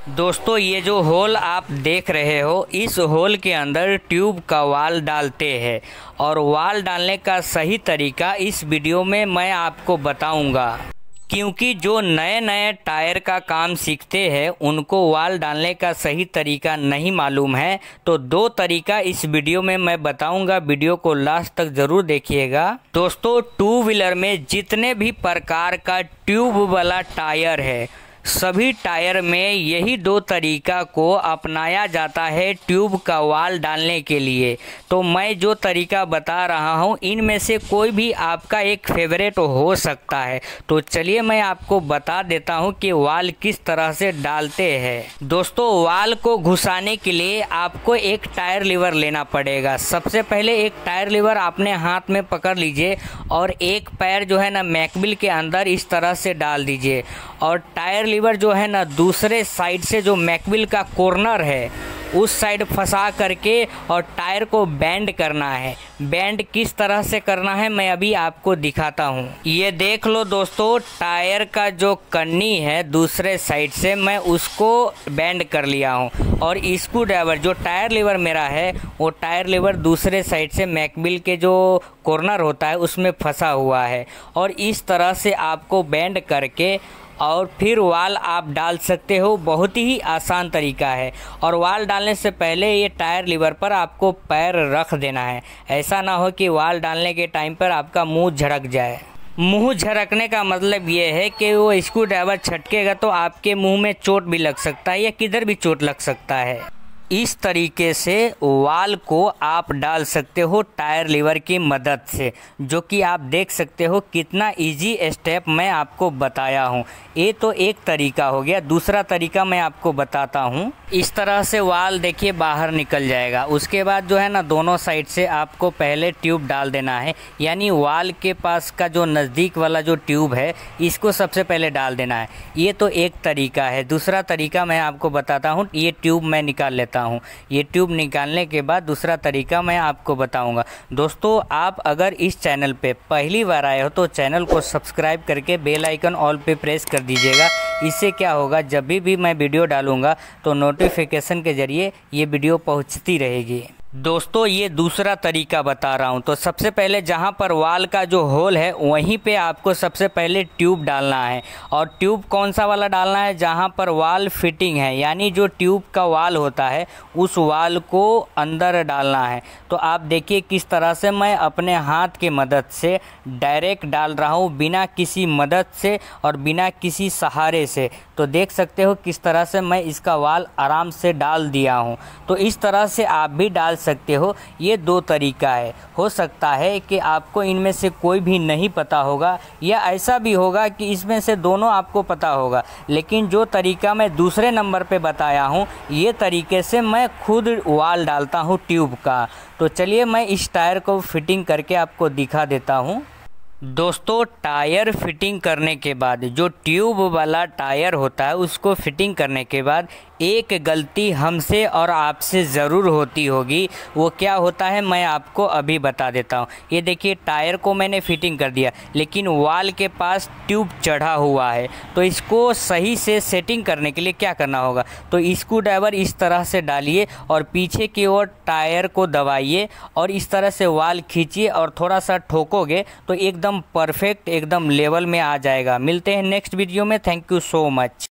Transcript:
दोस्तों ये जो होल आप देख रहे हो, इस होल के अंदर ट्यूब का वाल डालते हैं और वाल डालने का सही तरीका इस वीडियो में मैं आपको बताऊंगा। क्योंकि जो नए नए टायर का काम सीखते हैं उनको वाल डालने का सही तरीका नहीं मालूम है, तो दो तरीका इस वीडियो में मैं बताऊंगा। वीडियो को लास्ट तक जरूर देखिएगा। दोस्तों टू व्हीलर में जितने भी प्रकार का ट्यूब वाला टायर है, सभी टायर में यही दो तरीका को अपनाया जाता है ट्यूब का वाल डालने के लिए। तो मैं जो तरीका बता रहा हूँ इनमें से कोई भी आपका एक फेवरेट हो सकता है। तो चलिए मैं आपको बता देता हूँ कि वाल किस तरह से डालते हैं। दोस्तों वाल को घुसाने के लिए आपको एक टायर लीवर लेना पड़ेगा। सबसे पहले एक टायर लीवर अपने हाथ में पकड़ लीजिए और एक पैर जो है ना मैकबिल के अंदर इस तरह से डाल दीजिए और टायर लीवर जो है ना दूसरे साइड से जो मैकबिल का कॉर्नर है उस साइड फंसा करके और टायर को बैंड करना है। बैंड किस तरह से करना है मैं अभी आपको दिखाता हूँ। ये देख लो दोस्तों, टायर का जो कन्नी है दूसरे साइड से मैं उसको बैंड कर लिया हूँ और स्क्रू ड्राइवर जो टायर लीवर मेरा है वो टायर लीवर दूसरे साइड से मैकबिल के जो कॉर्नर होता है उसमें फंसा हुआ है और इस तरह से आपको बैंड करके और फिर वाल आप डाल सकते हो। बहुत ही आसान तरीका है। और वाल डालने से पहले ये टायर लीवर पर आपको पैर रख देना है। ऐसा ना हो कि वाल डालने के टाइम पर आपका मुंह झड़क जाए। मुंह झड़कने का मतलब ये है कि वो स्क्रू ड्राइवर छटकेगा तो आपके मुंह में चोट भी लग सकता है या किधर भी चोट लग सकता है। इस तरीके से वाल को आप डाल सकते हो टायर लीवर की मदद से, जो कि आप देख सकते हो कितना इजी स्टेप मैं आपको बताया हूँ। ये तो एक तरीका हो गया। दूसरा तरीका मैं आपको बताता हूँ। इस तरह से वाल देखिए बाहर निकल जाएगा। उसके बाद जो है ना दोनों साइड से आपको पहले ट्यूब डाल देना है, यानी वाल के पास का जो नज़दीक वाला जो ट्यूब है इसको सबसे पहले डाल देना है। ये तो एक तरीका है। दूसरा तरीका मैं आपको बताता हूँ। ये ट्यूब मैं निकाल लेता हूँ। ये ट्यूब निकालने के बाद दूसरा तरीका मैं आपको बताऊंगा। दोस्तों आप अगर इस चैनल पे पहली बार आए हो तो चैनल को सब्सक्राइब करके बेल आइकन ऑल पे प्रेस कर दीजिएगा। इससे क्या होगा, जब भी मैं वीडियो डालूंगा तो नोटिफिकेशन के जरिए ये वीडियो पहुंचती रहेगी। दोस्तों ये दूसरा तरीका बता रहा हूँ। तो सबसे पहले जहाँ पर वाल का जो होल है वहीं पे आपको सबसे पहले ट्यूब डालना है। और ट्यूब कौन सा वाला डालना है, जहाँ पर वाल फिटिंग है, यानी जो ट्यूब का वाल होता है उस वाल को अंदर डालना है। तो आप देखिए किस तरह से मैं अपने हाथ की मदद से डायरेक्ट डाल रहा हूँ, बिना किसी मदद से और बिना किसी सहारे से। तो देख सकते हो किस तरह से मैं इसका वाल आराम से डाल दिया हूँ। तो इस तरह से आप भी डाल सकते हो। ये दो तरीका है। हो सकता है कि आपको इनमें से कोई भी नहीं पता होगा या ऐसा भी होगा कि इसमें से दोनों आपको पता होगा, लेकिन जो तरीका मैं दूसरे नंबर पे बताया हूँ ये तरीके से मैं खुद वाल डालता हूँ ट्यूब का। तो चलिए मैं इस टायर को फिटिंग करके आपको दिखा देता हूँ। दोस्तों टायर फिटिंग करने के बाद जो ट्यूब वाला टायर होता है उसको फिटिंग करने के बाद एक गलती हमसे और आपसे ज़रूर होती होगी। वो क्या होता है मैं आपको अभी बता देता हूँ। ये देखिए टायर को मैंने फिटिंग कर दिया लेकिन वाल के पास ट्यूब चढ़ा हुआ है। तो इसको सही से सेटिंग करने के लिए क्या करना होगा, तो स्क्रू ड्राइवर इस तरह से डालिए और पीछे की ओर टायर को दबाइए और इस तरह से वाल खींचिए और थोड़ा सा ठोकोगे तो एकदम परफेक्ट एकदम लेवल में आ जाएगा। मिलते हैं नेक्स्ट वीडियो में। Thank you so much.